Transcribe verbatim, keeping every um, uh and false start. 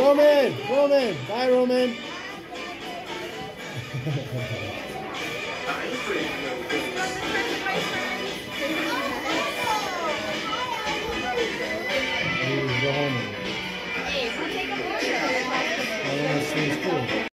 Roman, Roman, bye, Roman. Go home. Hey, we'll take a picture. I want to see his school.